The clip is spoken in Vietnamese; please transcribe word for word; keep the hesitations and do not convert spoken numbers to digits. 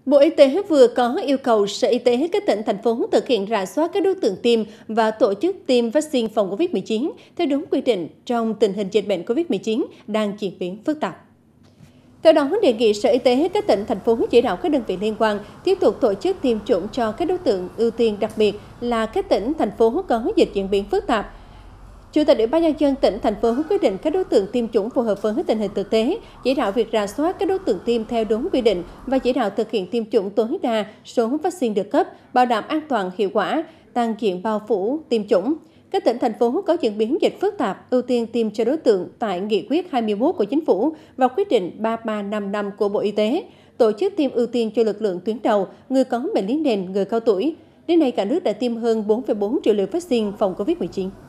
Bộ Y tế vừa có yêu cầu Sở Y tế các tỉnh, thành phố thực hiện rà soát các đối tượng tiêm và tổ chức tiêm vaccine phòng Covid mười chín theo đúng quy định trong tình hình dịch bệnh Covid mười chín đang diễn biến phức tạp. Theo đó, đề nghị Sở Y tế các tỉnh, thành phố chỉ đạo các đơn vị liên quan tiếp tục tổ chức tiêm chủng cho các đối tượng ưu tiên, đặc biệt là các tỉnh, thành phố có dịch diễn biến phức tạp. Chủ tịch Ủy ban Nhân dân tỉnh, thành phố quyết định các đối tượng tiêm chủng phù hợp với tình hình thực tế, chỉ đạo việc rà soát các đối tượng tiêm theo đúng quy định và chỉ đạo thực hiện tiêm chủng tối đa số vaccine được cấp, bảo đảm an toàn, hiệu quả, tăng diện bao phủ tiêm chủng. Các tỉnh, thành phố có diễn biến dịch phức tạp ưu tiên tiêm cho đối tượng tại Nghị quyết hai mươi mốt của Chính phủ và quyết định ba ba năm năm của Bộ Y tế, tổ chức tiêm ưu tiên cho lực lượng tuyến đầu, người có bệnh lý nền, người cao tuổi. Đến nay, cả nước đã tiêm hơn bốn phẩy bốn triệu liều vaccine phòng Covid mười chín.